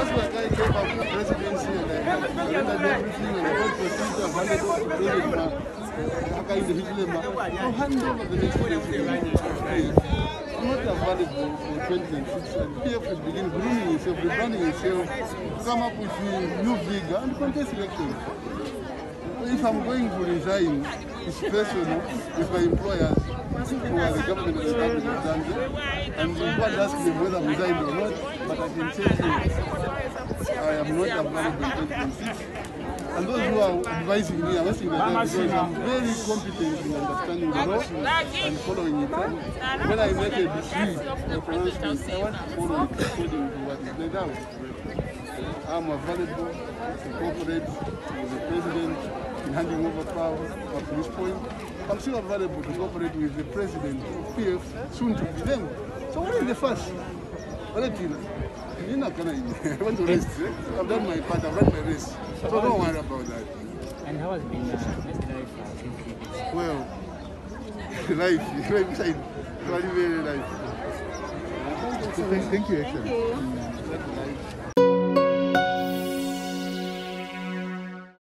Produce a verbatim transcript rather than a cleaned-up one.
were guy gave up the presidency and I surrendered everything and I went to a seat of handed over to President Haka individually. I'll hand over the next presidency. I'm not available for twenty twenty-six and P F will begin grooming itself, rebranding itself, come up with new vigor and contest elections. If I'm going to resign, it's personal with my employers who are the government of the Republic of Zambia, and you can't ask them whether I'm resigned or not, but I can tell you I am not available in twenty twenty-six. And those who are advising me are wasting their time because I'm very competent in understanding the law and following it. When I make a decree, a pronouncement, I want to follow it according to what is laid out. I'm available to cooperate with the president in handing over power up to this point. I'm still available to cooperate with the president of P F, soon to be them. So what is the fuss? Valentina, you're not gonna I want to rest. Eh? I've done my part, I've run my race. So don't worry about that. And how has been uh, this life uh, since you did? Well, life, life side, very, very life. Thank you, Excellent. Thank you.